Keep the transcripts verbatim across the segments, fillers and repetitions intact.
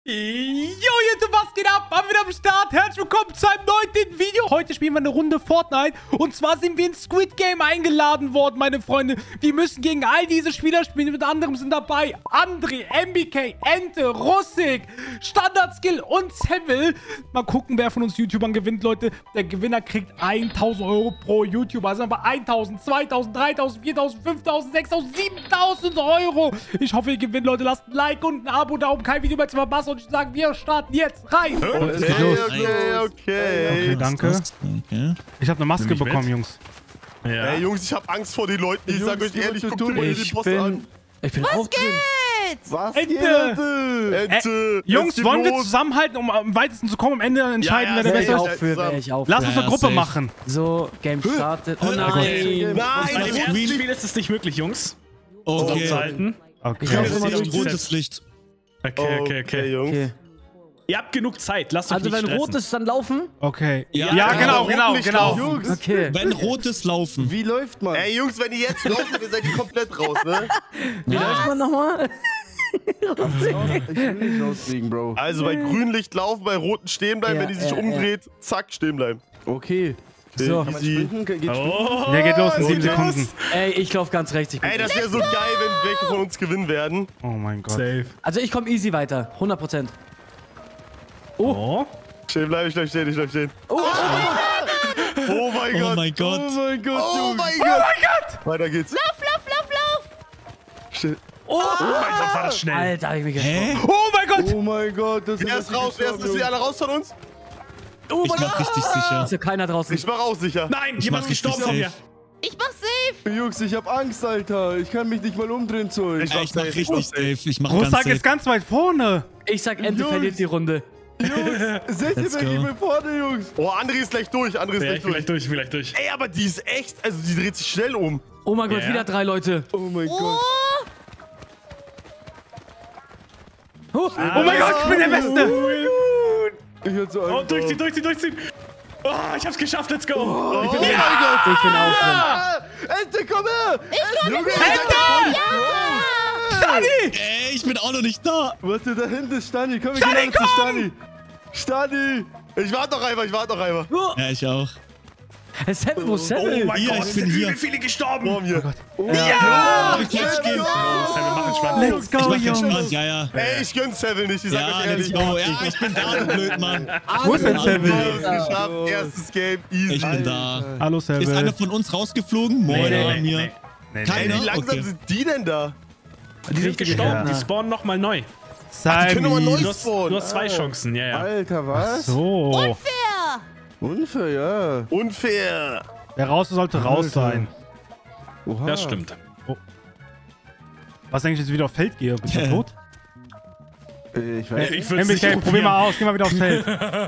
Yo, YouTube, was geht ab? Mal wieder am Start. Herzlich willkommen zu einem neuen Video. Heute spielen wir eine Runde Fortnite. Und zwar sind wir in Squid Game eingeladen worden, meine Freunde. Wir müssen gegen all diese Spieler spielen. Mit anderem sind dabei André, M B K, Ente, Russik, Standard-Skill und Seville. Mal gucken, wer von uns YouTubern gewinnt, Leute. Der Gewinner kriegt tausend Euro pro YouTuber. Also bei tausend, zweitausend, dreitausend, viertausend, fünftausend, sechstausend, siebentausend Euro. Ich hoffe, ihr gewinnt, Leute. Lasst ein Like und ein Abo da, um kein Video mehr zu verpassen. Und ich sage, wir starten jetzt rein. Okay, okay, okay, okay. Okay, danke. Okay. Ich habe eine Maske bekommen, mit. Jungs. Ja. Ey, Jungs, ich habe Angst vor den Leuten. Ich sage euch ehrlich, guckt mir den Boss an. Ich bin Was auch drin. geht? Was Ente. geht? Ente. Äh, Jungs, wollen wir zusammenhalten, um am weitesten zu kommen? Am Ende entscheiden, ja, ja, wer der ja, Beste ja, ist. Für, wer ich auch Lass uns eine Ja, Gruppe safe. machen. So, Game startet. Oh Nein. nein. Nein, Bei dem ersten Green. Spiel ist es nicht möglich, Jungs. Okay. Okay. Okay. Halten. Okay. Ich hab Okay. immer Jetzt noch ist rotes rotes Okay, okay, okay. Jungs. Okay. Ihr habt genug Zeit. Lasst euch Also nicht wenn stressen. rot ist, dann laufen? Okay. Ja, Ja, ja ja, genau, aber genau, rot nicht genau. drauf. Jungs. Okay. Wenn rotes laufen. Wie läuft man? Ey, Jungs, wenn ihr jetzt lauft, dann seid ihr komplett raus, ne? Wie läuft man nochmal? Ich will nicht rausfliegen, Bro. Also bei Grünlicht laufen, bei Roten stehen bleiben. Ja, Wenn die sich ja, umdreht, zack, stehen bleiben. Okay. So. Kann man Easy. sprinten? Geht sprinten? Oh. Der geht los in sieben los. Sekunden. Ey, ich lauf ganz rechts. Ich bin Ey, das wäre so geil, wenn welche von uns gewinnen werden. Oh mein Gott. Safe. also ich komme easy weiter. hundert Prozent. Oh. Stehen bleiben, ich bleib stehen, ich bleib stehen. Oh, oh, Oh mein Oh Gott. mein Gott. Oh mein Gott, Oh Jungs. mein Gott. Weiter geht's. Lauf, lauf, lauf, lauf! Stehen. Oh mein Gott, war das schnell. Alter, hab ich mich getroffen. Hä? Oh mein Gott. Oh mein Gott, das Wer ist raus? Wer ist, sind die alle raus von uns? Oh Ich mein mach richtig sicher. Ist ja keiner draußen. Ich mach auch sicher. Nein, Ich jemand mach ist richtig gestorben von mir. safe. Ich mach safe! Jungs, ich hab Angst, Alter. Ich kann mich nicht mal umdrehen, Zeug. Ich Ey, ich mach richtig safe. Ich mach ganz Russik safe. ist ganz weit vorne. Ich sag, Ente Jungs. verliert die Runde. Jungs, seht ihr, Let's wer go. ich bin vorne, Jungs? Oh, André ist gleich durch. André ist Ja, gleich ich will gleich durch. durch, ich will gleich durch. Ey, aber die ist echt, also die dreht sich schnell um. Oh mein Gott, Ja. wieder drei Leute. Oh mein Oh! Gott. Oh, Oh mein Gott, ich bin der Beste. Ich hab so Oh, Angst. durchziehen, durchziehen, durchziehen. Oh, ich hab's geschafft, let's go. Oh, Ich bin mein ja. Gott. ich bin auch drin. Ah, Ente, komm her! Ich komm Junge, mit! Ente! Stani. Ey, ich bin auch noch nicht da. Warte, da hinten ist Stani. Komm, wir Stani, gehen alle zu komm! Stani. Stani! Ich warte noch einmal, ich warte noch einmal. Oh, Ja, ich auch. Seven, wo ist Oh Seven? mein Hier, Gott, ich es bin sind hier. übel viele gestorben. Vor mir. Ja. Ich muss gehen. Oh, Sam, wir machen Spaß. Let's Ich go, mach Jungs. entspannt, ja, ja. Ey, ich gönn Seville nicht, ich sag Ja, euch let's ehrlich. go. Ja, ich bin da, du blöd, Mann. Wo ist denn Wir Seville? haben es geschafft, erstes Game, easy. Ich bin da. Hallo, Ist einer Seville. von uns rausgeflogen? Moin Nee, an nee, mir. nee, nee, Keiner? Wie langsam Okay. sind die denn da? Die sind gestorben, Ja. die spawnen nochmal neu. Die können aber neu Simon. Du hast, du hast zwei Chancen, ja, ja. Alter, was? So. Fair! Unfair, ja. Unfair. Wer raus ist, sollte raus Alter. sein. Oha. Das stimmt. Was, wenn ich jetzt wieder auf Feld gehe? Bist du tot? Äh, Ich weiß Ich nicht. würd's M B nicht K, probier probieren. mal aus. Geh mal wieder aufs Feld.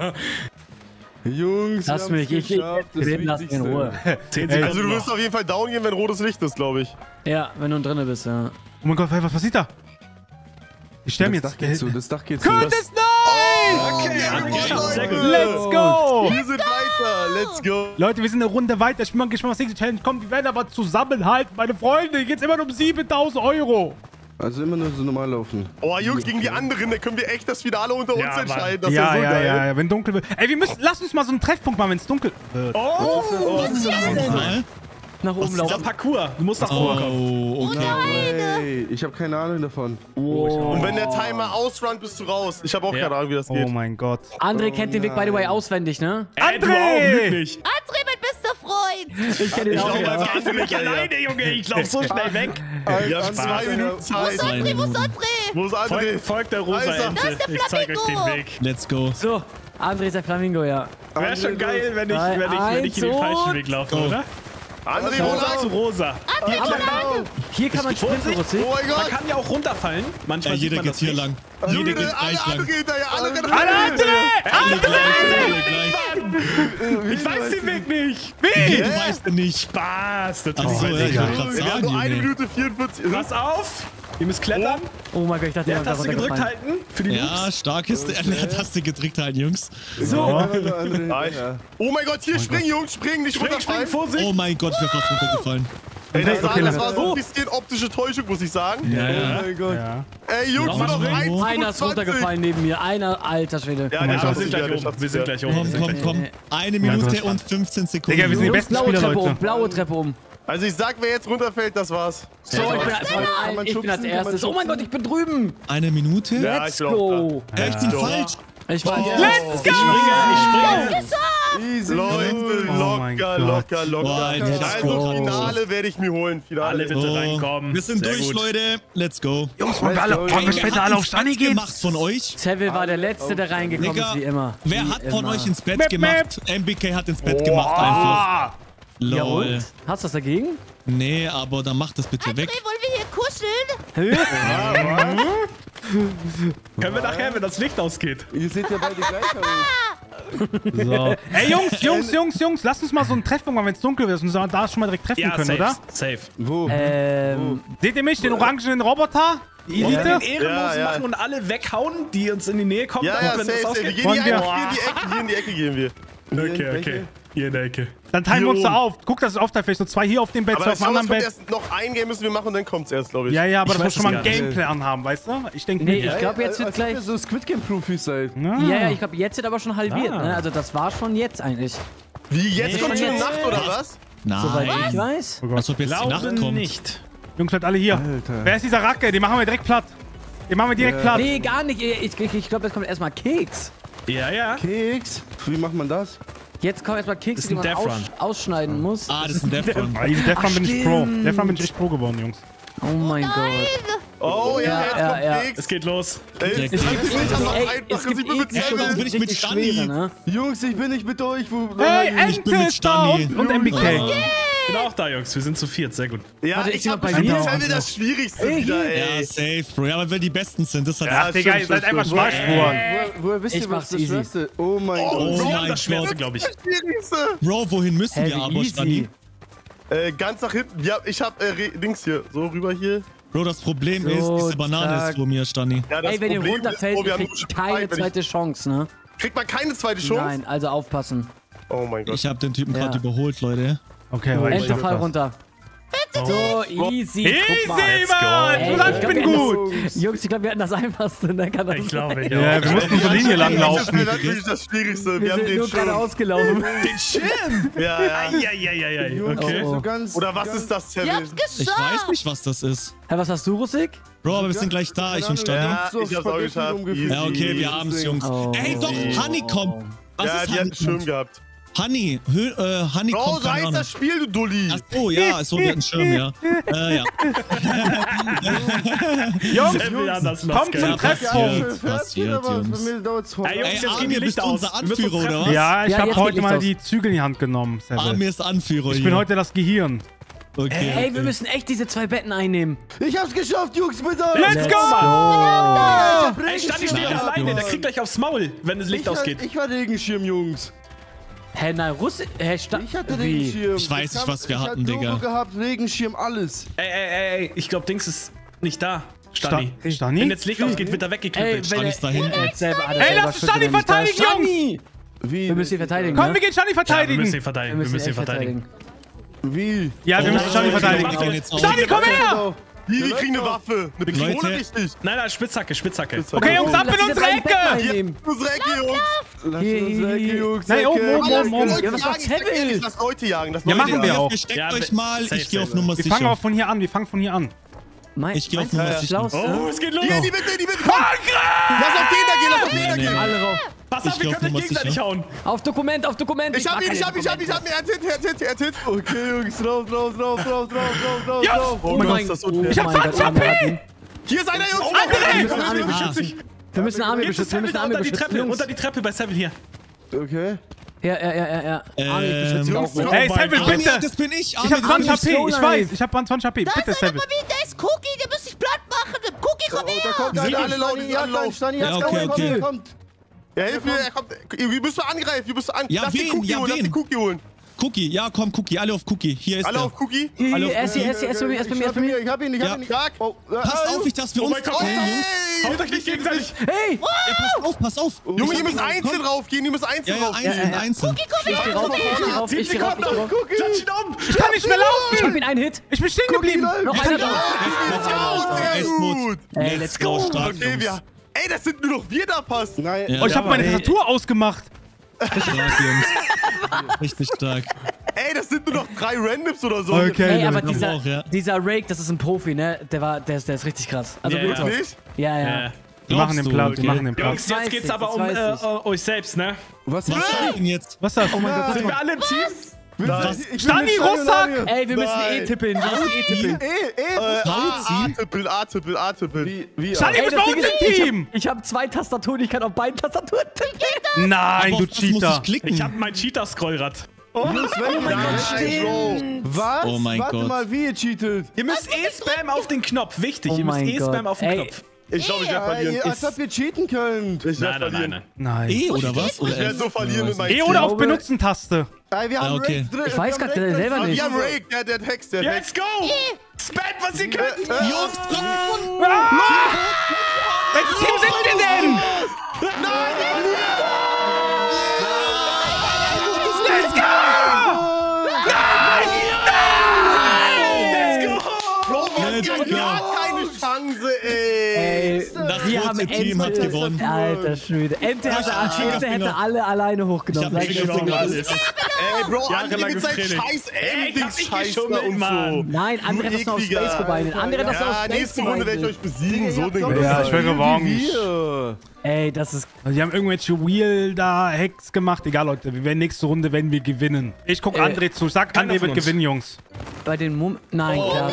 Jungs, Lass wir mich, haben's ich, ich, geschafft, das ich lass mich in Wichtigste. Ruhe. Zehn Ey, Sekunden Also du noch. wirst auf jeden Fall down gehen, wenn rotes Licht ist, glaube ich. Ja, wenn du drinnen bist, ja. Oh mein Gott, was passiert da? Ich sterbe Das jetzt. Dach geht zu, das Dach geht zu. Curtis, nein! Okay, Sehr gut. Let's go! Wir sind weiter, let's go. Leute, wir sind eine Runde weiter. Ich bin mal gespannt, was nächste Challenge kommt. Wir werden aber zusammenhalten, meine Freunde. Hier geht's immer nur um siebentausend Euro. Also immer nur so normal laufen. Oh, Jungs, gegen die anderen, da können wir echt das Finale unter uns Ja, Mann. entscheiden. Das Ja, ist so ja, geil. ja, ja, wenn dunkel wird. Ey, wir müssen, lass uns mal so einen Treffpunkt machen, wenn es dunkel wird. Oh, Mal. Nach oben dieser laufen. Parcours. Du musst nach oben kommen. Oh, okay. Hey, ich habe keine Ahnung davon. Und wenn der Timer ausrunnt, bist du raus. Ich habe auch Ja. keine Ahnung, wie das Oh geht. mein Gott. André kennt den Weg, by the way, auswendig, ne? Ey, du André! auch mit nicht. André, mein bester Freund! Ich kenne den Ich auch. glaub, Ja. als Lass mich alleine, Junge. Ich lauf so schnell weg. Wir haben zwei Minuten Zeit. André, wo ist André? Wo ist André? Folgt, folgt der rosa Alter. Ente. Da ist der Ich zeig euch den Flamingo. Weg. Let's go. So, André ist der Flamingo, ja. Wäre schon geil, wenn ich, Drei, wenn ich, wenn ich in den eins falschen und- Weg laufe, Oh. oder? André, wo Rosa zu lang? rosa. André, wo lang? Hier kann man sprinten, Vorsicht. Russi. Oh mein Man Gott. kann ja auch runterfallen. Manchmal Ja, sieht jeder man geht das hier nicht. lang. Junge, Jeder geht alle, gleich alle lang. gehen hinterher, alle rennen Alle, André! Alle Ich weiß den Weg nicht. Wie? Du weißt ja nicht. Spaß. Natürlich Ach so, weiß ja, ich ich wollte nicht. gerade Wir haben sagen, nur eine Junge. Minute vierundvierzig. Pass auf. Ihr müsst klettern. Oh mein Gott, ich dachte, der wäre Leertaste gedrückt runtergefallen. halten. Für die Ja, Noobs. stark ist der Leertaste gedrückt halten, Jungs. So. Oh mein Gott, hier springen, Jungs, springen, nicht Spring, spring, runterfallen. Vorsicht. Oh mein Gott, ich bin fast runtergefallen. Ey, das, Okay, das dann- war so ein bisschen optische Täuschung, muss ich sagen. Ja, Oh ja. mein Gott. Ja. Ey, Jungs, Noch nur noch mal eins irgendwo. Einer ist runtergefallen neben mir. Einer, alter Schwede. Ja, Oh der mein schafft Wir Gott. es sind wieder, gleich der oben. schafft Wir es sind wieder. gleich oben. Komm, Wir sind komm, gleich komm. oben. Eine Ja, du Minute hast- und fünfzehn Sekunden. Digga, wir sind die Jungs, besten blaue Spieler, Treppe Leute. um, blaue Treppe um. Also ich sag, wer jetzt runterfällt, das war's. So, ich bin, als, man ich bin als schubsen? Kann man erstes. Oh mein Gott, ich bin drüben. Eine Minute? Ja, Let's ich bin auch go. Ja, ich bin Ja. falsch. Ich war Let's go! Easy. Leute, Oh mein locker, Gott. locker, locker. Boah, let's Also go. Finale werde ich mir holen. Finale. Alle bitte Oh, reinkommen. wir sind Sehr durch, gut. Leute. Let's go. Jungs, wollen wir, alle, wollen wir Wer später hat alle ins auf Stani Bett gehen? gemacht von euch? Seville war der Letzte, der reingekommen Digga, ist, wie immer. wer Wie hat von immer. euch ins Bett Map, gemacht? M B K hat ins Bett gemacht einfach. Ah, Ja Lol. und? Hast du das dagegen? Nee, aber dann macht das bitte André, weg. wollen wir hier kuscheln? Können wir nachher, wenn das Licht ausgeht. Ihr seht ja beide gleich aus. so. Ey, Jungs, Jungs, Jungs, Jungs, lasst uns mal so einen Treffpunkt machen, wenn es dunkel wird und wir da schon mal direkt treffen Ja, können, safe. oder? Safe. Wo? Ähm, Seht ihr mich, den orangenen Roboter? Die Wollen wir Elite? den ehrenlos Ja, ja. machen und alle weghauen, die uns in die Nähe kommen? Ja, dann, ja, wenn safe, das safe. Wir ausgeht? gehen Wollen hier, wir- einfach hier in die Ecke, hier in die Ecke gehen wir. Okay, okay. Welche? Hier in der Ecke. Dann teilen wir uns Hier da auf. Guck, dass es aufteilt. Vielleicht so zwei hier auf dem Bett, Aber zwei das, auf dem das anderen kommt Bett. erst noch ein Game müssen wir machen und dann kommt's erst, glaube ich. Ja, ja, aber Ich das muss weiß schon mal es einen gar nicht. Gameplan haben, weißt du? Ich denke nee, nicht. ich glaube, jetzt wird Als ob gleich. ihr so Squid Game Profis seid. Ja. Ja, ja, ich glaube, jetzt wird aber schon halbiert. Ah. Ne? Also, das war schon jetzt eigentlich. Wie, jetzt Nee. kommt schon Jetzt. Nacht, oder was? Soweit ich Nein. weiß. Oh Gott. Als ob jetzt die Nacht Glaube kommt. nicht. Jungs, bleibt alle hier. Alter. Wer ist dieser Racke? Den machen wir direkt platt. Den machen wir direkt Ja. platt. Nee, gar nicht. Ich, ich, ich glaube, jetzt kommt erstmal Keks. Ja, ja. Keks. Wie macht man das? Jetzt kommen erstmal Kekse, Das ist die ein man Death aus, Run. ausschneiden muss. Ah, das ist ein Defron. Ah, diesen Defran bin ich Pro. stimmt. Defran bin ich echt Pro geworden, Jungs. Oh mein Gott. Oh ja, Ja, jetzt ja, kommt ja. nichts. Es geht los. Ey, Es es gibt- gibt nicht Ey, einfach es einfach, gibt ich bin mit Eklige Ey, Seven. bin ich mit richtig Stani? schwere, ne? Jungs, ich bin nicht mit euch. Wo, Hey, ich bin Ente mit ist da Stani. und, und M B K. Ich bin auch da, Jungs. Wir sind zu viert. Sehr gut. Ja, Warte, ist ich jemand hab bei mit mir? Seven das Schwierigste Ey, wieder, Ja, ey. safe, Bro. Ja, aber weil die Besten sind, das hat Ach, Digga, ihr seid einfach Schmalspuren. Woher, woher wisst Ich ihr, was mach's das easy. Schwerste? Oh mein Oh, Gott. Sie mein haben das Schwerste, Gott. glaube ich. Das Schwierigste. Bro, wohin müssen Hä, wir wie aber, easy. Stani? Äh, ganz nach hinten. Ja, ich hab äh, Re- Dings hier. So rüber hier. Bro, das Problem So, ist, diese Banane zack. ist vor mir, Stani. Ja, das Ey, wenn ihr Problem runterfällt, ist, oh, wir ihr haben kriegt nur keine Zeit, wenn zweite Chance, ne? ich, Kriegt man keine zweite Chance? Nein, also aufpassen. Oh mein Gott. Ich habe den Typen Ja. gerade überholt, Leute. Okay, aber ich Ente, schaff fall das. runter. So, easy. Guck mal. Easy, Mann! Ey, Du sagst, ich glaub, bin wir gut. hatten das- Jungs, ich glaube, wir hatten das einfachste. Ne? Kann das Ich glaube, ich Ja, wir mussten so Linie lang Das laufen. ist natürlich das Schwierigste. Wir, Wir haben sind den nur gerade Schirm. ausgelaufen. Den Schirm! Ja, ja. Eieieiei. Okay. Oh, oh. So ganz, Oder was ganz, ist das, Wir Seven? haben's Ich geschafft. weiß nicht, was das ist. Hä, was hast du, Rusik? Bro, aber wir sind gleich da, ich und Stani. Ja, so ich hab's auch Spaghetti geschafft. rumgefüllt. Easy. Ja, okay, wir haben's, Jungs. Oh. Ey, doch, Honeycomb. Was Ja, ist die hat einen Schirm Honeycomb? gehabt. Honey, Hö äh, Honeycomb, Bro, so keine heißt Ahnung. das Spiel, du Dulli. Ach so, ja, so, die hat einen Schirm, ja. Äh, ja. Jungs, Seville hat das komm Lost, zum gell? Treffpunkt. Passiert, Jungs. Bei mir dauert's voll. Ey, Jungs, Ey, jetzt gehen die Amir, bist Lichter du aus. unser Wir müssen uns Anführer, oder treffen. was? Ja, ich Ja, habe jetzt heute geht Licht mal aus. die Zügel in die Hand genommen, Seven. Amir ist Anführer Ich hier. bin heute das Gehirn. Okay, Ey, wir okay. müssen echt diese zwei Betten einnehmen. Ich hab's geschafft, Jungs, bitte! Let's go! Ey, Stani steht Nice, alleine. Der Jungs. kriegt gleich aufs Maul, wenn das Licht ich, ausgeht. Ich war Regenschirm, Jungs. Hä, nein, Russi... Hä, Sta Ich hatte Wie? Regenschirm. Ich weiß nicht, hab- was wir ich hatten, hab Digga. Logo gehabt, Regenschirm, alles. Ey, ey, ey, ey. Ich glaube, Dings ist nicht da. Stani. Sta- Stani? Wenn jetzt Licht ausgeht, wird er Ey, weggeknüppelt. wenn Stani ist da hinten. er jetzt selber... ah, der Ey, selber lass uns schüttet, Stani wenn nicht da ist. verteidigen, Jungs! Wie? Wir müssen ihn verteidigen, Komm, ne? wir gehen Stani Ja, wir verteidigen. müssen ihn verteidigen. Wir müssen ihn verteidigen. Wie? Ja, wir müssen Stani Oh, verteidigen. wir machen jetzt auch. Stani, komm her! Wie, die kriegen eine Waffe. Eine Pistole Leute. richtig. Nein, nein, Spitzhacke, Spitzhacke. Okay, Jungs, ab Lass in diese unsere beiden Betten Ecke! einnehmen. Unsere Ecke, Jungs. Lass Hier, uns hier, Ecke, hier. Jungs. Nein, oben, Ecke. oben, Lass oben, oben. Leute Ja, was war jagen, ich sag Seville? ehrlich, Lass Leute jagen. Lass Ja, Leute machen wir jagen. auch. Versteckt Ja, euch mal, safe, ich gehe auf safe. Nummer Wir fangen sicher. auch von hier an, wir fangen von hier an. Mein, Ich geh auf meinst du, Nummer das sicher. Schlauste? Oh, es geht los. Hier, in die Mitte, in die Mitte. Komm. Lass auf den da gehen, lass auf den da gehen. Alle rauf. Pass Ich auf, geh wir auf können Nummer euch gegenseitig sicher. hauen. Auf Dokument, auf Dokument. Ich hab mag ihn, keine ich hab ihn, ich hab ihn, ich hab ihn. Er hat Hit, er hat Hit, er hat Hit. Okay, Jungs, raus, raus, raus, raus, raus, raus, raus, Ja. raus. Oh mein das ist Gott, unfair. Ich hab oh mein Gott, zwanzig Arme H P. hatten. Hier ist einer, Jungs. Wir André. müssen Arme Ah, beschützen. Wir müssen Arme Geht zu beschützen, wir Seville müssen da Arme unter die beschützen, Treppe, Jungs. unter die Treppe bei Seville hier. Okay. Ja, ja, ja, ja, ja. Arme Ähm, beschützen wir auch. Jungs, Ne? Ey, mein Seville, Gott. bitte! Amir, das bin ich. Ich Amir, hab das zwanzig bin H P, ich Slowlife. weiß. Ich hab zwanzig H P. Da Bitte, ist einer Seville. bei mir, der ist Cookie, der muss sich platt machen. Cookie, komm Oh, da her. kommt Sind einer. alle laut, Stani, sind alle ja, laut. Stani, Ja, ja, okay, okay, okay. okay. Kommt. Ja, hilf mir, er kommt. Wie bist du angreifen? Wie bist du an? Ja, lass den wen? Cookie Ja, holen, lass wen? den Cookie holen. Cookie. Ja, komm, Cookie. Alle auf Cookie. Hier ist Alle er. auf Cookie? Hier, Hallo, hier, erst hier, erst hier, erst bei mir, erst bei mir, erst bei mir. Ich hab ihn, ich Ja. hab ihn. Zack. Oh, äh, Passt ah, auf, ich dass wir Oh uns mein Gott, trennen, Jungs. Hey! Haut euch nicht gegenseitig. Hey! Ja, pass auf, pass auf. Junge, ihr müsst einzeln raufgehen, ihr müsst Ja, einzeln ja, raufgehen. einzeln, einzeln. Ich geh rauf, ich geh rauf, ich geh rauf, ich geh rauf. Klatsch ihn um. Ich kann nicht mehr Ich hab laufen. ihn einen Hit. Ich bin stehen geblieben. Noch einer da. Er ist tot. Ey, let's go. Stark, Okay, Jungs. wir... Ey, das sind nur noch wir da fast. Nein. Ja. Oh, ich habe meine Tastatur ausgemacht. Stark, Jungs. Richtig stark. Ey, das sind nur noch drei Randoms oder so. Okay. Ey, aber das dieser, auch, ja. dieser Rake, das ist ein Profi, ne? Der war, der ist, der ist richtig krass. Also Ja, Real Talk. Wirklich? Ja, ja. Ja. Wir machen den Glaubst du? Platz, wir Okay. machen den Platz. Jungs, Das weiß jetzt geht's ich, aber das um weiß äh, ich. äh, euch selbst, ne? Was Was ist denn jetzt? Was ist das? Oh mein Gott, Sind wir alle im Team? Was? Stani Russak! Ey, wir müssen Nein. eh tippeln, wir müssen eh tippeln. Eh, eh. Äh, A, A-Tippel, A-Tippel, A-Tippel. Wie, wie? Stani, Ey, du bist das bei Ding uns ist, im ich hab- Team! Ich habe zwei Tastaturen, ich kann auf beiden Tastaturen tippen. Nein, Aber du auf was muss Cheater. ich klicken? Ich hab mein Cheater-Scrollrad. Oh mein Nein, Bro. Was? Oh mein Warte Gott. mal, wie ihr cheatet. Ihr müsst eh Spam auf den Knopf. Wichtig, Oh ihr müsst mein eh Gott. Spam auf den Ey. Knopf. Ich glaube, ich werde Ey, verlieren. als ob ihr cheaten könnt. Ich werde Nein, nein, nein, verlieren. nein. Nein. E oder was? Oder Ich werde F? so verlieren mit meinem E oder auf glaube- Benutzen-Taste. Ey, wir haben Ja, okay. Rage drin. Ich weiß Wir haben grad Rage selber drin. nicht. Wir haben Rake, der, der Hex, der Hex. Let's go! Spam, was ihr könnt! Jungs, komm! Welches Team sind wir denn? Let's go! Bro, wir Let's haben go. gar keine Chance, ey. Ey, Das wir große haben Team hat Ente- gewonnen. Alter Schwede. Ente Ich hätte, hab einen Ente hätte Fingerfinger. alle alleine hochgenommen. Ich hab Sag ich einen dir. Fingerfinger. alles. Ey, Bro, Andi Jahrelanges mit seinem Training. scheiß Ey, ich hab Endings nicht Scheiße geschummelt, und so. Mann. Nein, andere hat das noch auf ekliger. Space vorbei. Andere hat das noch auf Ja, Space nächste Runde werde ich euch besiegen, so Ding. Ja, ich schwöre, Revanche. Wir. Ey, das ist. Also, die haben irgendwelche Wheel-da-Hacks gemacht. Egal, Leute. Wir werden nächste Runde, wenn wir gewinnen. Ich guck Äh, André zu. Sag, keiner André von wird uns. gewinnen, Jungs. Bei den Mum. Nein, klar.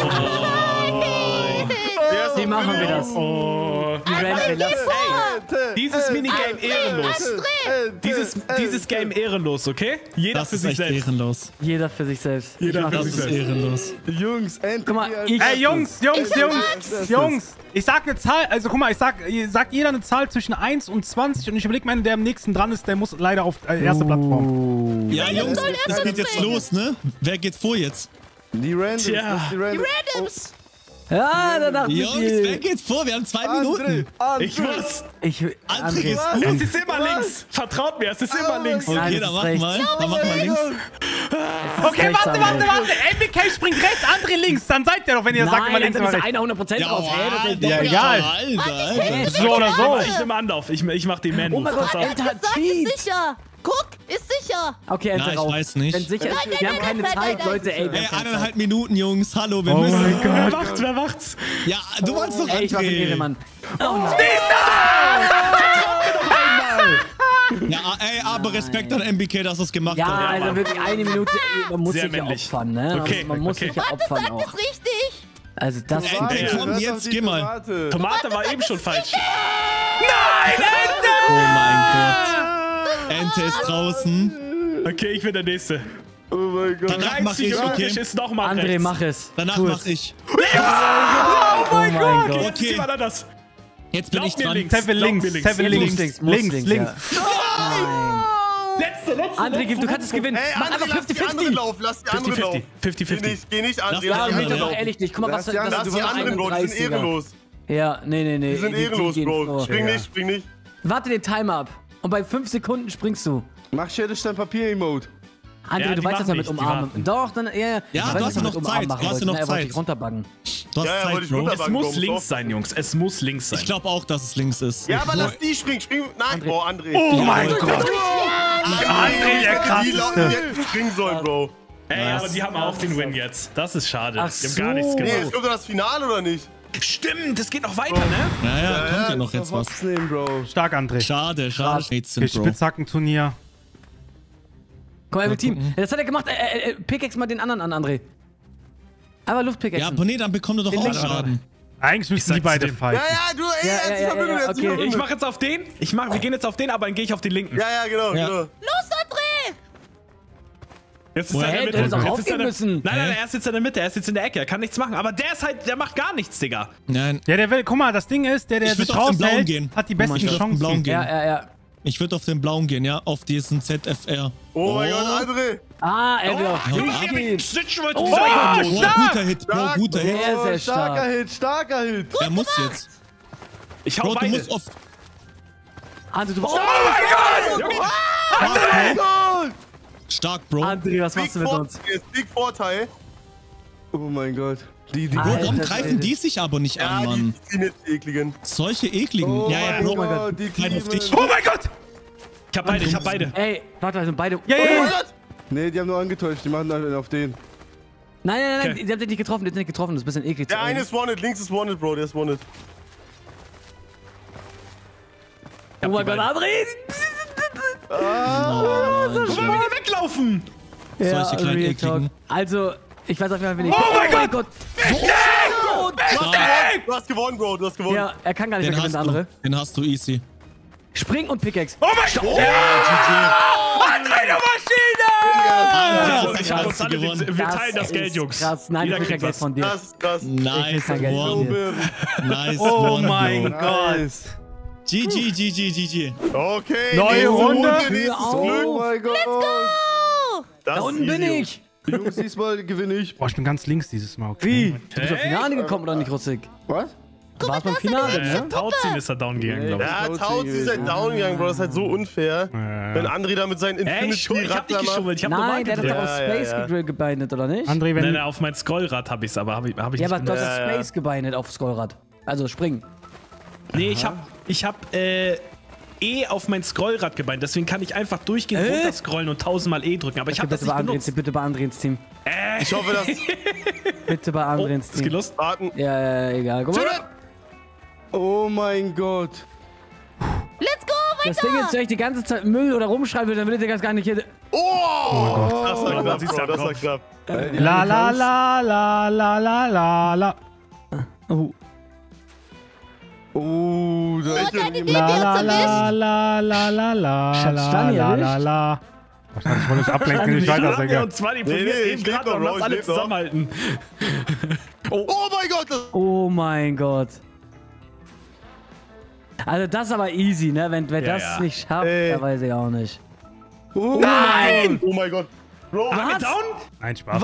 Wie machen wir das? Oh. Die Random, lass. Dieses Minigame ehrenlos. Dieses, dieses Game ehrenlos, okay? Jeder Das für ist sich echt selbst. ehrenlos. Jeder für sich selbst. Ich Jeder mach für Das das. sich ist ehrenlos. Jungs, endlich. Guck mal, ich- Ey, Jungs, Jungs, Jungs, das ist- Jungs. Ich sag eine Zahl, also guck mal, ich sag, sagt jeder eine Zahl zwischen eins und zwanzig und ich überleg mal, der am nächsten dran ist, der muss leider auf äh, erste Plattform. Ja, Jungs, es geht jetzt los, ne? Wer geht vor jetzt? Die Randoms, Tja. das ist die Randoms. Randoms. Ja, da dachte Jungs, wer ich. geht vor? Wir haben zwei André, Minuten. André. Ich muss. Ich, André André. ist Es gut. ist immer links. Vertraut mir, es ist immer links. Nein, Okay, das dann ist mach rechts. mal. Dann mach mal links. Okay, rechts, warte, André. warte, warte. M B K springt rechts, André links. Dann seid ihr doch, wenn ihr sagt, immer Nein, links dann oder ist rechts. einer hundert Prozent Ja, drauf. Hä, das ist- Ja, egal. Alter, Alter. So oder so. Aber ich nehme Anlauf. Ich, ich mach die man Oh mein Gott, Pass auf. Ente hat Sag, Cheat. ist sicher. Guck, ist sicher. Okay, Ente Na, ich rauf. weiß nicht. Wenn sicher ist, Nein, wir nein, haben keine nein, nein, Zeit, nein, Leute. Ey, wir Ey, haben keine Zeit. eineinhalb Minuten, Jungs. Hallo, wir Oh müssen. mein Wer Gott. macht's? Wer macht's? Ja, du wolltest doch Ey, ich mach den André. Ehrenmann. Ja, ey, aber Respekt an M B K, dass er es gemacht Ja, hat. also Mann. wirklich eine Minute. ey, Man muss Sehr sich ja männlich. opfern, ne? Okay, Man muss okay. sich ja opfern auch. Ist richtig. Also das Ey, war ey, ja. komm, jetzt geh mal. Tomate. Tomate war eben schon falsch. Oh mein Gott. Ente ist draußen. Okay, ich bin der Nächste. Oh mein Gott. Danach Rein mach ich, psychologisch okay? ist nochmal André, rechts. mach es. Danach Tu mach es. ich. Oh mein Gott. Jetzt Okay. zieh mal das. Jetzt bin Glaub ich mir dran. links. Seven Glaub links, mir links. Seven Jetzt links, muss links, muss links, links. Ja. Letzte, letzte. André, gib, du kannst es gewinnen. Ey, Mach André, einfach lass die fünfzig anderen fünfzig. laufen, lass die anderen fünfzig laufen. fünfzig. Geh fünfzig nicht, geh nicht, André, Lass Ja, lass die nee, anderen doch laufen. ehrlich nicht. Guck mal, was Lass das die anderen- das Lass die waren anderen, Bro, die sind einunddreißiger. ehrenlos. Ja, nee, nee, nee. Die sind die ehrenlos, gehen Bro. vor. Spring Ja. nicht, spring nicht. Warte den Timer ab. Und bei fünf Sekunden springst du. Mach Schere, Stein, Papier-Emote. André, Ja, du die weißt, dass machen er mit nicht, die umarmen. warten. Doch, dann, ja, ja. Ja, Ich du weiß, hast dass ja er mit noch umarmen Zeit, machen du hast wollte, ja noch ne? Er wollte Zeit. dich runterbuggen. Du hast Ja, ja, Zeit, wollte ich Bro. runter- Es muss Bro, links so. sein, Jungs. Es muss links sein. Ich glaube auch, dass es links ist. Ja, aber lass die springen, spring. Nein, Bro, André. Oh mein Gott. André, André, der die Leute, die krasseste. hätten springen sollen, Bro. Ey, aber die haben auch den Win jetzt. Das ist schade. Ach Die haben gar nichts so. Nee, gemacht. jetzt kommt doch das Finale, oder nicht? Stimmt, es geht noch weiter, ne? Ja, ja, kommt ja ja, noch jetzt was. Was nehmen, Bro? Stark, André. Schade, schade. Schätzchen, Bro. Spitzhackenturnier. Komm, Evil Team. Das hat er gemacht. Äh, äh, äh, Pickaxe mal den anderen an, André. Aber Ja, Luftpickaxe. aber nee, dann bekommt er doch Den auch links. Schaden. Eigentlich müssten die sag's beide dir. fighten. Ja, ja, du, ey, Ja, er hat ja, sich ja, verbündet, ja, er hat sich okay. Ich verbündet. mach jetzt auf den. Ich mach, wir gehen jetzt auf den, aber dann gehe ich auf den linken. Ja, ja, genau, Ja. genau. Los, André. Jetzt ist Woher? er in der Hä, Mitte. du hättest doch Jetzt ist raufgehen er in der- müssen. Nein, nein, Hä? er ist jetzt in der Mitte. Er ist jetzt in der Ecke. Er kann nichts machen. Aber der ist halt, der macht gar nichts, Digga. Nein. Ja, der will, guck mal, das Ding ist, der, der Ich würd sich auf den Blauen raushält, gehen. hat die Oh besten mein Gott, auf den Blauen Chancen. gehen. Ja, ja, ja. Ich würde auf den blauen gehen, ja? Auf diesen Z F R. Oh mein Gott, André. Ah, er will auf Ja, dich ab. gehen. Snitchen wollte Oh, dieser Oh, Ehrenlose. guter Hit, Bro, guter Hit. Sehr, sehr Starker stark. Hit, starker Hit. Er muss jetzt. Ich hau Bro, du beide. musst auf... André, du... Oh mein Gott. Stark, Bro. André, was Big machst du mit uns? Vorteil, Big Vorteil. Oh mein Gott. Die, die Bro, Alter, warum Alter. greifen die sich aber nicht an, Ja, Mann? die sind jetzt die ekligen. Solche ekligen. Oh ja, ja, mein Bro. Gott, die Kein auf dich. Teamen. Oh mein Gott! Ich hab beide, ich hab beide. Ey, warte, wir sind beide... Ja, ja, Oh ja. mein Gott. Nee, die haben nur angetäuscht. Die machen alle auf den. Nein, nein, nein, Okay. die haben dich nicht getroffen, die sind nicht getroffen, das ist ein bisschen eklig. Der eine ist wanted, links ist wanted, Bro, der ist wanted. Oh mein Gott, André! Wo wollen wir denn weglaufen? Ja, Solche kleinen Real ekligen. Talk. Also, ich weiß auf jeden Fall, wenn ich... Oh mein Gott! Du hast gewonnen, du hast gewonnen, Bro, du hast gewonnen. Ja, er kann gar nicht Den mehr hast gewinnen, andere. du. Den hast du easy. Spring und Pickaxe. Oh mein Gott! Ja! André, du Maschine! Also, ich hab uns hast du alle, gewonnen. wir teilen das ist Geld, Jungs. Krass, nein, ich Jeder will kein kriegt Geld was. von dir. Das ist krass. Nice kein Geld von one. dir. Nice Oh one, mein Bro. Gott! Nice. G G, G G, G G. Okay, Neue nächste Runde. nächstes Oh. Glück. Oh mein Gott. Oh, Das Da unten ist bin easy. ich. Jungs, diesmal gewinne ich. Boah, ich bin ganz links dieses Mal. Okay. Wie? Du bist auf Finale gekommen oder nicht, Russig? Was? Du warst beim Finale, Äh, ne? Tauziehen ist da down gegangen, glaube ich. Ja, Tauziehen Tauzi ist halt gewesen. down gegangen, Bro. Das ist halt so unfair. Wenn André da mit seinen Ey, ich, ich hab Infinity-Radler nicht geschummelt, ich hab normal Nein, der hat doch gedrückt. auf Ja, ja, Space ja. Grill gebindet, oder nicht? André, wenn Nein, nein, auf mein Scrollrad hab ich's, aber hab ich, hab ich Ja, nicht aber du hast benutzt. auf Ja, ja. Space gebindet auf Scrollrad. Also springen. Nee, ich hab, ich hab, äh, E auf mein Scrollrad gebeint, deswegen kann ich einfach durchgehend Äh? runterscrollen und tausendmal E drücken, aber ich hab das bitte, nicht bei André, benutzt. bitte bei André ins Team. Äh, Ich hoffe, dass. Bitte bei oh, André ins ist Team. gelost? Warten. Ja, ja, egal. Guck mal. Oh mein Gott. let's go, Das weiter. Ding ist, wenn ich die ganze Zeit Müll oder rumschreiben würde, dann würde der das gar nicht hier... Oh! Das war man knapp, sieht's Bro. am Das war Kopf. knapp. La la la la la la la la. Oh. Oh, da Welche- keine Idee, La wer la hat's la erwischt? la la la la Schatz, la Stani la erwischt? la la. Wahrscheinlich wollte ich ablenken, nicht Wir weiter, haben Digga. uns manipuliert Nee, nee, eben ich gerade leb und noch, lass Bro, alle ich leb noch. zusammenhalten. Oh mein Gott! Das Oh mein Gott. Also das ist aber easy, ne? Wenn wer Ja, das ja. nicht schafft, Ey. da weiß ich auch nicht. Oh, Nein! Oh mein Gott. Bro, Waren wir down? Nein, Spaß.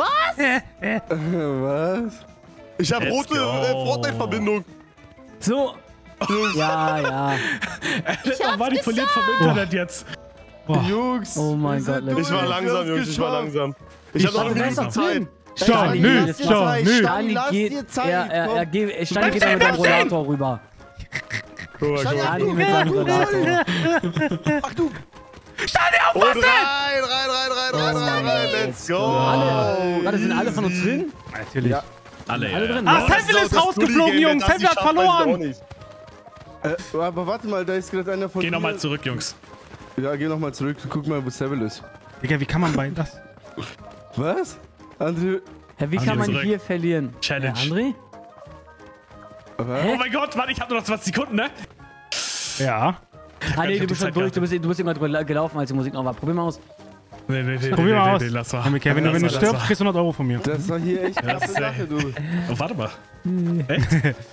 was? ich hab Let's rote go. äh, Fortnite-Verbindung. So. Ja, ja. Ich hab manipuliert vom Internet jetzt. Jungs. Oh mein wir Gott, sind Leute. Ich war durch, wir langsam, haben's Jungs. Ich war geschafft. langsam. Ich hab noch warte, eine wer ist Minute noch Zeit. drin? Stani, Stani, Stani. Stani lass geht, dir Zeit, er, er, komm. er, geht, Stani geht da mit seinem Rollator rüber. Guck mal, guck mal. Stani mit seinem Rollator. Ach du. Und rein, rein, rein, rein, rein, rein. Let's go. Alle, warte, sind alle von uns drin? Natürlich. Ja. Alle, Alle ja. drin, Ah, ne? Seville ist rausgeflogen, Jungs. Seville hat verloren. Äh, aber warte mal, da ist gerade einer von Geh dir- nochmal zurück, Jungs. Ja, geh nochmal zurück. Guck mal, wo Seville ist. Digga, wie kann man bei das? Was? André. Hä, wie André, kann man zurück. hier verlieren? Challenge. Ja, André? Was? Oh mein Gott, warte, ich hab nur noch zwanzig Sekunden, ne? Ja. Ah nee, ich hab du die bist schon Zeit durch, du bist, du bist irgendwann gelaufen, als die Musik noch war. Probier mal aus. Nee, nee, nee, Probier nee, mal nee, aus. nee, lass mal. Komm, okay, wenn du, Lass wenn du mal, lass stirbst, mal. kriegst du hundert Euro von mir. Das war hier echt krasse ist, äh, Sache, du. Oh, warte mal. Echt?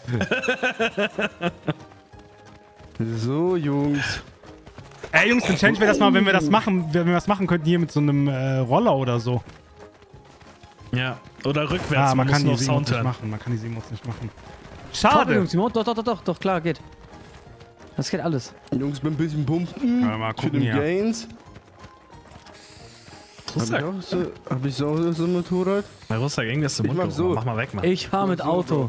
So, Jungs. Ey, Jungs, dann change wir das mal, wenn wir das machen, wenn wir das machen könnten hier mit so einem äh, Roller oder so. Ja. Oder rückwärts, Ah, man muss kann nur die auf Emotes Sound nicht hören. machen. Man kann die Emotes nicht machen. Doch, Schade. Jungs, Simon, doch, doch, doch, doch, doch, klar, geht. Das geht alles. Jungs, bin ein bisschen pumpen. Ja, mal Für gucken den hier. Gains. Hab ich Russland. auch so, hab ich so, so ein Motorrad? Bei Russland irgendwas im Ich Mund. mach so. Mach mal weg, Mann. Ich fahr mit So, Auto.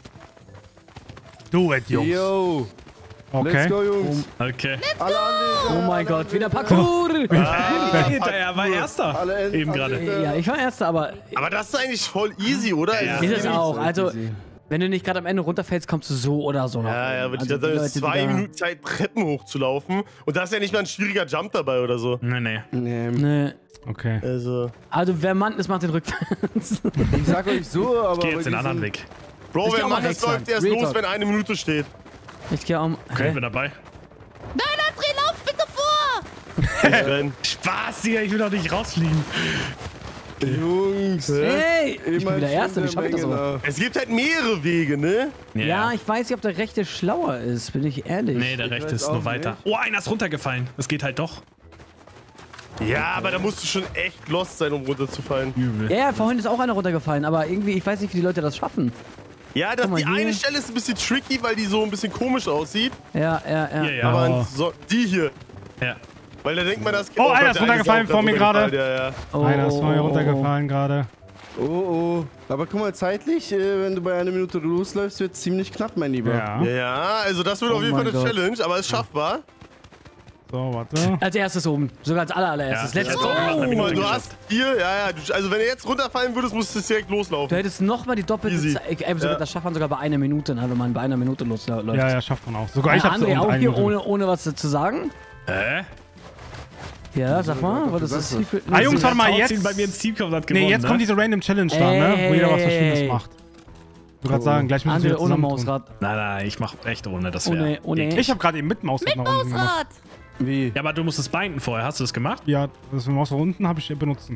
Do it, Jungs. Yo. Let's Okay. go, Jungs. Okay. Alle Anwesenden. Oh mein Gott, wieder Parkour! Er war Erster. Alle Enden- Eben alle gerade. Enden. Ja, ich war Erster, aber Aber das ist eigentlich voll easy, oder? Ja, ist es Ja, auch. ist Also, easy. wenn du nicht gerade am Ende runterfällst, kommst du so oder so noch. Ja, ja, würde ich Also, also die das ist Leute, zwei die da- Minuten Zeit, Treppen hochzulaufen. Und da ist ja nicht mal ein schwieriger Jump dabei oder so. Nee, nee. Nee, Nee. Okay. Also. Also, wer Mann ist, macht den rückwärts. ich sag euch so, aber... Geh jetzt bei den anderen diesen- Weg. Bro, Ich geh wer auch mal Mann, das rechts lang. läuft erst Real los, Talk. wenn eine Minute steht. Ich geh um. Okay, Hä? bin dabei. Nein, André, lauf bitte vor. Ich renn. Spaß hier, ich will doch nicht rausfliegen. Jungs. Hey, ich bin Immerhin wieder Erster, wie der schaffe ich das Menge aber? nach. Es gibt halt mehrere Wege, ne? Ja, ich weiß nicht, ob der rechte schlauer ist, bin ich ehrlich. Nee, der rechte weiß ist auch nur weiter. Oh, einer ist runtergefallen. Das geht halt doch. Ja, aber da musst du schon echt lost sein, um runterzufallen. Übel. Ja, vorhin ist auch einer runtergefallen, aber irgendwie, ich weiß nicht, wie die Leute das schaffen. Ja, das, Guck mal die hier. eine Stelle ist ein bisschen tricky, weil die so ein bisschen komisch aussieht. Ja, ja, ja. Ja, ja. Aber so, die hier. ja. Weil da denkt man, das Oh, einer Gott, ist der runtergefallen auch vor mir runtergefallen, gerade. Ja, ja. Oh, Einer ist oh, neu oh, runtergefallen gerade. Oh, oh. Aber guck mal, zeitlich, äh, wenn du bei einer Minute losläufst, wird es ziemlich knapp, mein Lieber. Ja. Ja, ja, also das wird Oh auf jeden Fall mein eine Gott. Challenge, aber ist schaffbar. So, warte. Als erstes oben. Sogar als aller, allererstes. Ja, Let's jetzt go! auch nach einer Guck mal, Minute du geschafft. hast hier, ja, ja, du, also wenn du jetzt runterfallen würdest, musst du direkt Du loslaufen. hättest nochmal die doppelte Easy. Zeit. Ey, sogar, Ja. das schafft man sogar bei einer Minute, ne, wenn man bei einer Minute losläuft. Ja, ja, schafft man auch. Sogar Äh, ich hab's André um auch eine hier, Minute. ohne, ohne was zu sagen? Hä? Ja, sag mal, was ist das gesagt Secret? Ah, Jungs, warte mal, Tauziehen jetzt. bei mir ins Team kommt, hat gewonnen, Nee, jetzt ne? kommt diese Random Challenge da, ne? Wo jeder was Verschiedenes Ey. macht. Ich wollte gerade sagen, gleich müssen wir André wieder ohne zusammentun. Mausrad. Nein, nein, ich mach echt ohne, das wäre. Ohne, ohne. Ich habe gerade eben mit Mausrad nach unten gemacht. Mausrad. Wie? Ja, aber du musst es binden vorher. Hast du das gemacht? Ja, das Mausrad unten habe ich benutzt.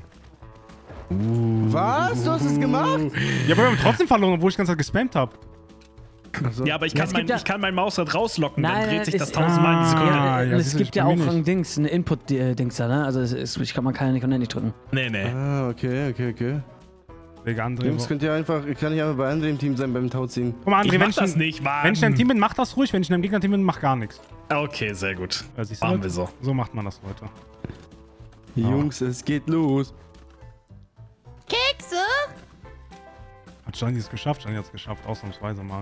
Was? Du hast es gemacht? Ja, aber wir haben trotzdem verloren, obwohl ich die ganze Zeit gespammt habe. Also, Ja, aber ich Ja, kann, es mein, gibt ja- ich kann mein Mausrad rauslocken, Nein, dann dreht nein, sich das ist- tausendmal in die Sekunde. Ah, ja, es siehst du, gibt ich ja bei auch mir nicht. ein Dings, ein Input-Dings da, ne? Also es ist, ich kann, man kann ja nicht, kann ja nicht drücken. Nee, nee. Ah, okay, okay, okay. Wegen André. Jungs, könnt ihr einfach, kann ich einfach bei André im Team sein beim Tauziehen? Guck mal, André, Ich wenn mach ich, das in- nicht, Mann. wenn ich in einem Team bin, mach das ruhig. Wenn ich in einem Gegner-Team bin, mach gar nichts. Okay, sehr gut. Ja, siehst du, Machen Leute? wir so. So macht man das, Leute. Jungs, es geht los. Kekse. Hat Gianni es geschafft? Gianni hat es geschafft, ausnahmsweise mal.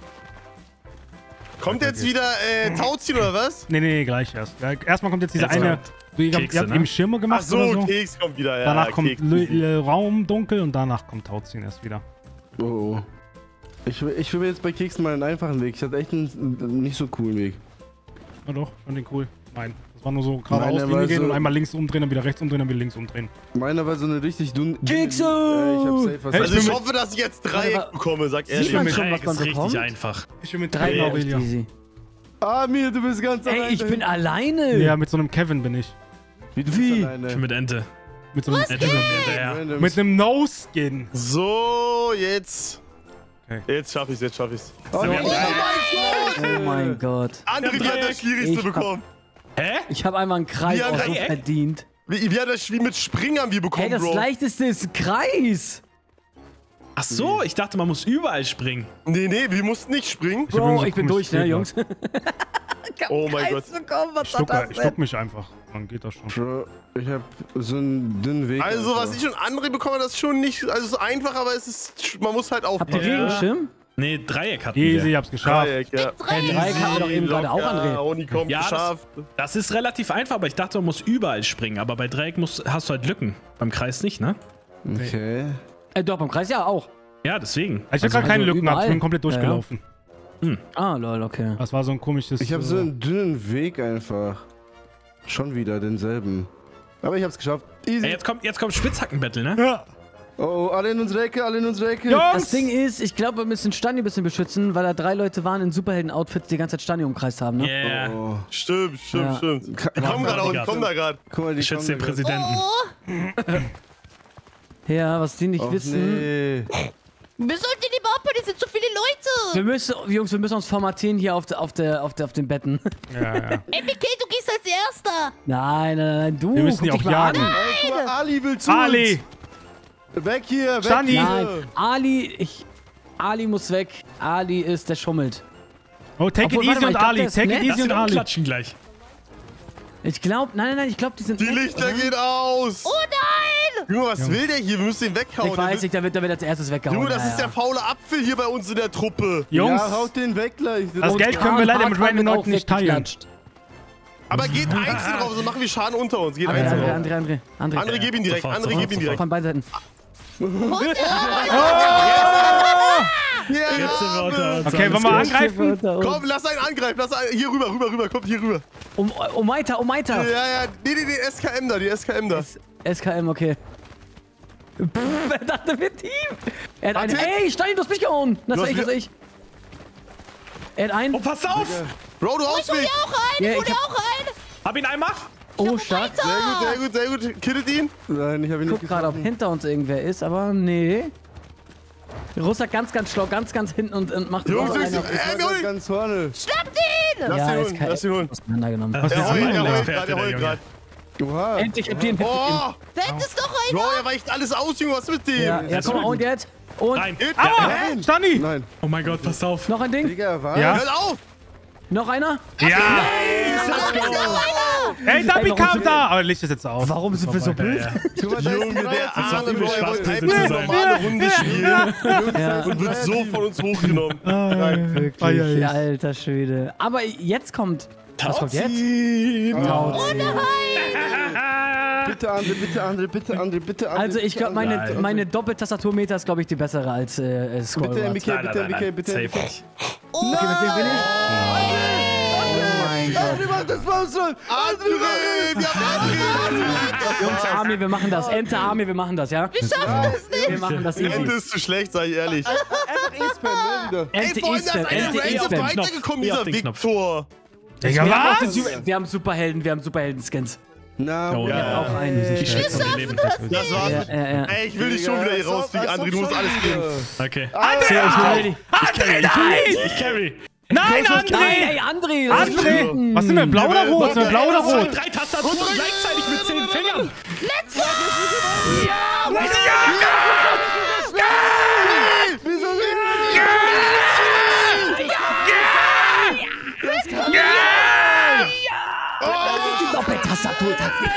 Kommt jetzt wieder äh, Tauziehen oder was? Nee, nee, nee, gleich erst. Ja, erstmal kommt jetzt diese Jetzt eine. kommt Du, ihr habt, Kekse, ihr habt ne? eben Schirme Ach gemacht so, oder so. Keks kommt wieder. Ja, Danach ja, kommt Keks. L- L- Raum dunkel und danach kommt Tauziehen erst wieder. Oh, oh. Ich, will- ich will jetzt bei Keksen mal einen einfachen Weg. Ich hatte echt einen nicht so coolen Weg. Ja doch, fand den cool. Nein. Das war nur so geradeaus Meiner Linie war gehen so- und einmal links umdrehen, dann wieder rechts umdrehen, dann wieder links umdrehen. Meiner war so eine richtig dünne. Kekse! Äh, ich hab safe was. Hey, Also ich ich bin hoffe, dass ich jetzt Dreieck Warte, bekomme, sag Sieht ehrlich. man Mit schon, was Dreieck man ist richtig bekommt? einfach. Ich bin mit Drei drei echt Aurelia. easy. Ah, mir, du bist ganz Ey, alleine. ich bin alleine! Ja, mit so einem Kevin bin ich. Wie? Du Wie? bist Ich alleine. bin mit Ente. Mit so einem, Ente kommt mir hinterher. Randoms. mit einem No-Skin. So, jetzt. Okay. Jetzt schaff ich's, jetzt schaff ich's. Oh, wir haben Oh mein Gott. André, wie hat das Schwierigste Ich hab- bekommen? Hä? Ich habe einmal einen Kreis Wir haben auch so Dreieck? verdient. Wie, wie hat das Spiel mit Springen haben wir bekommen, Hey, das Bro? leichteste ist ein Kreis. Ach so, ich dachte, man muss überall springen. Nee, nee, wir mussten nicht springen. hab irgendwie Bro, so ich bin komisch durch, ne, Fehler. Jungs? Oh mein Gott. Bekommen, was Ich schluck, ich schluck mich einfach. Dann geht das schon. Bro, ich hab so einen dünnen Weg. Also, einfach. was ich und andere bekommen, das ist schon nicht, also es ist einfach, aber es ist, man muss halt Habt ihr aufpassen. Regenschirm? Nee, Dreieck hatten Easy, ich wir. hab's geschafft. Dreieck, ja. Hey, Dreieck haben wir doch eben gerade auch, André. Oni kommt, Ja, das- geschafft. Das ist relativ einfach, aber ich dachte, man muss überall springen. Aber bei Dreieck musst, hast du halt Lücken. Beim Kreis nicht, ne? Okay. Äh, doch, beim Kreis ja auch. Ja, deswegen. Ich hab Also- gerade keine also Lücken gehabt, ich überall. bin komplett Ja, ja. durchgelaufen. Ah, lol, okay. Das war so ein komisches. Ich habe äh, so einen dünnen Weg einfach. Schon wieder denselben. Aber ich hab's geschafft. Easy. Ey, jetzt kommt, jetzt kommt Spitzhacken-Battle, ne? Ja. Oh, alle in unsere Ecke, alle in unsere Ecke. Ja. Das Ding ist, ich glaube, wir müssen Stani ein bisschen beschützen, weil da drei Leute waren in Superhelden-Outfits, die die ganze Zeit Stani umkreist haben, ne? Yeah. Oh. Stimmt, stimmt, Ja. stimmt. Ka- Die kommen gerade auch, die kommen da gerade. Guck mal, die Ich schütze den kommen da grad. Präsidenten. Oh, Ja, was die nicht Och, wissen. nee. wir sollten lieber abbauen, es sind zu viele Leute. Wir müssen, Jungs, wir müssen uns formatieren hier auf, der, auf, der, auf, der, auf den Betten. Ja, ja. Ey, Mickey, du gehst als Erster. Nein, nein, nein, du. Wir müssen guck die dich auch mal jagen. an. Ey, guck mal, Ali will zu Ali! uns. Weg hier, weg Stani. hier. Nein, Ali, ich, Ali muss weg. Ali ist, der schummelt. Oh, take Obwohl, it warte easy mal, und ich glaub, Ali. der ist Take nett. it Lass easy ihn und Ali. klatschen gleich. Ich glaube, nein, nein, nein, ich glaube, die sind Die nett, Lichter oder? gehen aus. Oh nein. Junge, was will der hier? Wir müssen den weghauen. Ich Der weiß will- nicht, da wird, da wird als erstes weggehauen. Junge, das ja, ist ja. der faule Apfel hier bei uns in der Truppe. Jungs, Ja, haut den weg gleich. das Und Geld können wir leider mit Hardcore random wird Leuten auch nicht teilen. weggeklatscht. Aber geht einzeln drauf, so machen wir Schaden unter uns. Geht André, einzeln André, drauf. André, André, André. André, gib ihn direkt. Sofort, André, sofort, gib ihn direkt. Von beiden Seiten. Jetzt sind wir unter uns. Okay, Alles wollen wir gut. angreifen? Komm, lass einen angreifen. Lass einen, hier rüber, rüber, rüber. Kommt hier rüber. Um, um weiter, um weiter. Ja, ja. Nee, nee, nee, S K M da, die S K M da. S K M, okay. Pff, wer dachte mit Team? Er hat einen. Warte. Ey, Stein, du hast mich gehauen. Das Du war hast ich, das war ich. Er hat einen. Oh, pass auf! Bro, du haust mich. Auch ein, Ja, ich ich hol dir hab- auch ein. Hab ihn einmal. Oh, stark. Sehr gut, sehr gut, sehr gut. Killt ihn. Nein, ich habe ihn Guck nicht gerade, ob getroffen. hinter uns irgendwer ist, aber nee. Russland ganz, ganz schlau, ganz, ganz hinten und, und macht Jungs, einen Jungs, auf- äh, Ich war Jungs. ganz vorne. Schnappt ihn! Lass Ja, ihn ist holen, kein- lass ihn holen. auseinandergenommen. Was Der ist heult, denn der der heult Experte, gerade, der der heult Junge? gerade. Oha. Endlich, ich hab den Hit Oh, Da hinten ist noch Bro, einer! er weicht alles aus, Junge, was mit dem? Ja, ja, komm mal, und jetzt? Und Rein. Hit, Aua! ja, Stani! Nein. Oh mein Gott, pass auf. noch ein Ding? Digga, was? Ja. Hört auf! Noch einer? Ja! Ey, Dabi Ey, warum kam sind da! Aber Licht ist jetzt aus. Warum sind wir so blöd? Ja, ja. Guck mal, da ist Junge, ein der Dreierteam. Arme, übel Bro, er Spaß, wollte böse einfach zu eine sein. normale Runde spielen Ja. und wird so von uns hochgenommen. Wirklich, alter Schwede. Aber jetzt kommt... Was kommt jetzt? Tauziehen. Bitte André, bitte André, bitte André, bitte André. Also ich bitte glaube, André. meine, Nein. meine Doppeltastaturmeter ist, glaube ich, die bessere als äh, äh, Scroll. Bitte M B K, Nein, bitte nein, M B K, nein, bitte nein. M B K. Safe nicht. Oh, Okay, mit wem bin ich? Oh mein Gott. André, mach das Monster! André, wir haben André! Jungs, Army, wir machen das. Ente Army, wir machen das, ja? wir schaffen es nicht! Wir machen das Ende easy. ist zu schlecht, sag ich ehrlich. Einfach E-Spam, ne, wieder. Ey, Ente vor allem, da E-Spam, ist einer Ente Range E-Spam. weitergekommen, Knopf. dieser Auf den Knopf. Victor. Digga, Wir haben, auch was? den Super- wir haben Superhelden, wir haben Superhelden-Skins. Na, Oh, Bruder. ja. Auch einen. Die schwätzen im Leben. Das war's. Ja, ja, ja. Ey, ich will dich schon wieder hier rausfliegen, André, du musst alles geben. Okay. Sehr, ich bin ready. André, nein! Ich carry. Nein, Nein, André! ey, André! das ist André! schlimm. Was sind wir, blau oder rot? Sind wir blau oder rot? Drei Tastaturen gleichzeitig mit zehn Fingern. Wieso Doppeltastatur.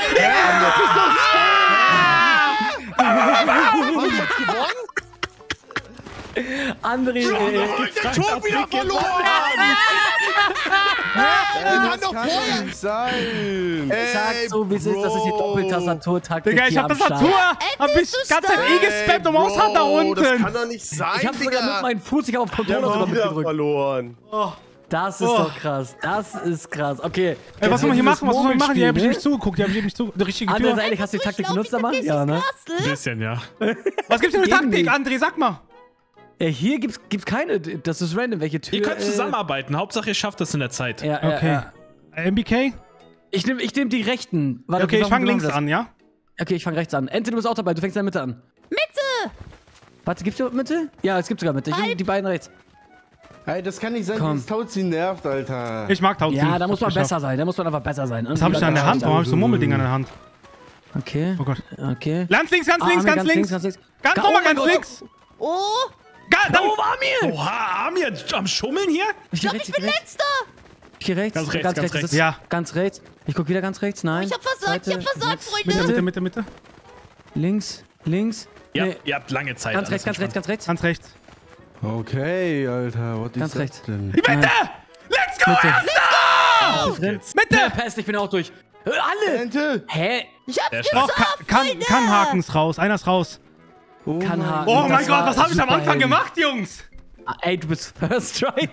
André, äh, Der Ton wieder verloren! Das kann doch nicht sein. sagt so, wie es ist, das ist die Doppeltastatur-Taktik Digga, ich hier hab am Tastatur, Start. hab ich bist du ganz Zeit eh gespammt und Maus hat da Das kann unten. doch nicht sein, Ich hab sogar mit Digga. meinem Fuß, ich hab auf Der Controller sogar war wieder mitgedrückt. verloren. Das ist Oh. doch krass. Das ist krass. Okay. Ey, was soll man hier machen? Was soll man machen? Hier hab ich nicht nicht zugeguckt, hier hab ich nicht zugeguckt. Die richtige Andere Tür. Seite, hast du die Taktik benutzt, aber? Ja, ne? Bisschen, ja. Was gibt's denn für Gegen Taktik, mich. André? Sag mal. Ja, hier gibt's, gibt's keine, das ist random, welche Tür. Ihr könnt äh, zusammenarbeiten. Hauptsache, ihr schafft das in der Zeit. Ja, ja, Okay. ja. M B K? Ich nehme ich nehm die rechten. Warte, Okay, ich warum fange machen links wir das? an, ja? Okay, ich fange rechts an. Ente, du bist auch dabei, du fängst in der Mitte an. Mitte! Warte, gibt's überhaupt Mitte? Ja, es gibt sogar Mitte. Ich nehm die beiden rechts. Ey, das kann nicht sein, Komm. dieses Tauziehen nervt, Alter. Ich mag Tauziehen. Ja, da muss man Hab's geschafft. besser sein. Da muss man einfach besser sein. Was hab ich da in der Hand? Warum hab ich so Murmelding an der Hand? Okay. Oh Gott. Okay. Ganz links, ganz Ah, links, Armin, ganz links. Ganz links. Ganz Ga- nochmal oh mein ganz Gott. links. Oh, Ga- dann- Oh, war mir! Oha, Amir, am Schummeln hier? Ich ich geh glaub, rechts, ich ich geh bin rechts. letzter! Ich geh rechts. Ganz rechts, ganz rechts. das ist- Ja. Ganz rechts. Ich guck wieder ganz rechts. Nein. Ich hab versagt, ich hab Seite, versagt, links, Freunde! Mitte, Mitte, Mitte. Links, links. Ja, Nee, ihr habt lange Zeit. ganz alles rechts, ganz rechts, entspannt. ganz rechts. Ganz rechts. Okay, Alter, what Ganz is rechts. that denn? Die Mitte! Let's go, Mitte. Erster! Drin. Mitte! Pest, ich bin auch durch. Äh, Alle! Ente! Hä? Ich hab's Der Oh, geschafft, kann, kann, Freunde! kann Hakens raus. Einer ist raus. Oh Kann mein haken. Oh Das mein Gott, war was habe ich am Anfang Superhelden. gemacht, Jungs? Ah, ey, du bist First Right.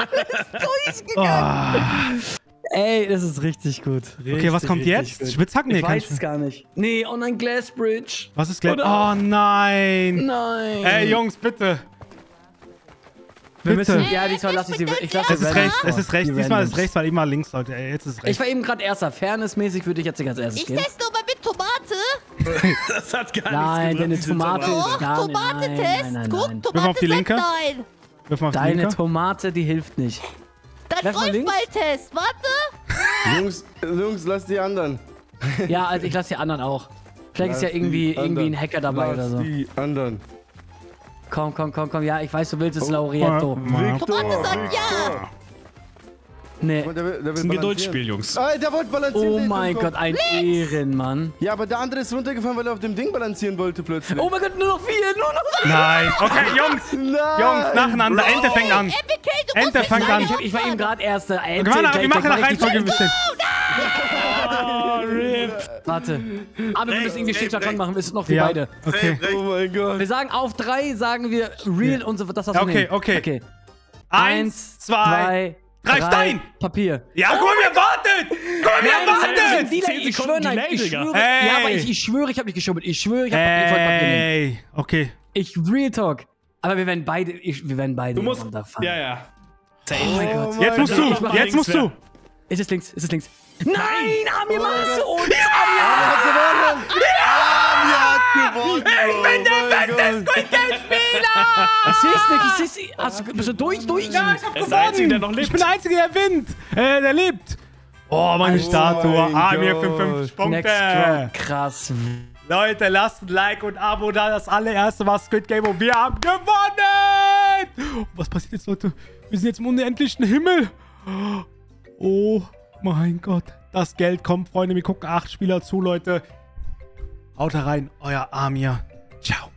Oh. Ey, das ist richtig gut. Okay, was kommt jetzt? Spitzhacken? Nee, Ich kann weiß ich. es gar nicht. Nee, oh nein, Glass Bridge. Was ist gleich? Oder- Oh nein. Nein. Ey, Jungs, bitte. Wir bitte. müssen, ja, diesmal lasse ich die. Ich lasse Es ist rechts, es ist rechts. Diesmal ist rechts, weil immer links sollte. Ey, jetzt ist es Ich rechts. war eben gerade Erster. Fairnessmäßig würde ich jetzt nicht als erstes Ich gehen. teste mal mit Tomate. Das hat gar Nein, nichts deine diese Tomate Tomate. ist gar nicht. Nein, Tomate-Test. nein, nein, Guck, nein. Wirf Tomate auf die linke. sagt nein. Wirf mal auf die Deine linke. Tomate, die hilft nicht. Dein Werf mal links. Golfballtest. Warte. Jungs, Jungs, lass die anderen. Ja, also ich lasse die anderen auch. Vielleicht ist Lass ja irgendwie, die irgendwie ein anderen. Hacker dabei Lass oder so. die anderen. Komm, komm, komm, komm. Ja, ich weiß, du willst es, Oh, Laureato. Tomate sagt ja. Nee. Der will, der will Das ist ein balancieren. Geduldsspiel, Jungs. Ah, der wollte balancieren. Oh der ist mein im Kopf. Gott, ein Ehrenmann. Ja, aber der andere ist runtergefallen, weil er auf dem Ding balancieren wollte plötzlich. Oh mein Gott, nur noch vier, nur noch vier. Nein. Okay, Jungs. Nein! Jungs, nacheinander. Ente fängt an. M B K, du musst Ente mich fängt sagen, an. Ich, hab, ich war eben gerade Erster. Ey, Okay, warte, gleich- wir gleich machen nach mach ich die Reihenfolge Scheiße. bestimmt. Warte. Aber wir müssen irgendwie rechts, Schicksal rechts. machen, wir sind noch wir Ja. beide. Okay. Oh mein Gott. Wir sagen auf drei, sagen wir real und so, das hast du Okay, nehmen. okay. Okay. Eins, zwei, drei, Stein. Papier. Ja, guck mal, wir wartet. Guck mal, wir Nein, das ist ein wartet. Delay. zehn Ich Sekunden schwöre, nein, ich Delay, Digga. schwöre. Hey. Ja, aber ich, ich schwöre, ich habe nicht geschummelt. Ich schwöre, ich habe Papier, voll Papier nehmen. Ey, okay. Ich real talk. Aber wir werden beide, ich, wir werden beide Du musst. runterfallen. Ja, ja. Oh mein Gott. Jetzt musst Ja, du, mach mal jetzt links, musst du. Ist es links? Ist es links? Nein, Amir, machst du uns! Amir hat gewonnen! Ich bin der beste Squid Game Spieler! Ich seh's nicht, ich seh's nicht. Hast du, bist du durch, durch? Ja, ich hab Er ist gewonnen! der Einzige, der noch lebt. Ich bin der Einzige, der winnt! Äh, der lebt! Oh, meine Oh Statue. mein Amir, Gott. fünfundfünfzig Punkte. Next Round. Krass. Leute, lasst ein Like und ein Abo da. Das allererste war Squid Game und wir haben gewonnen! Was passiert jetzt, Leute? Wir sind jetzt im unendlichen Himmel. Oh mein Gott. Das Geld kommt, Freunde. Wir gucken acht Spieler zu, Leute. Haut rein, euer Amir. Ciao.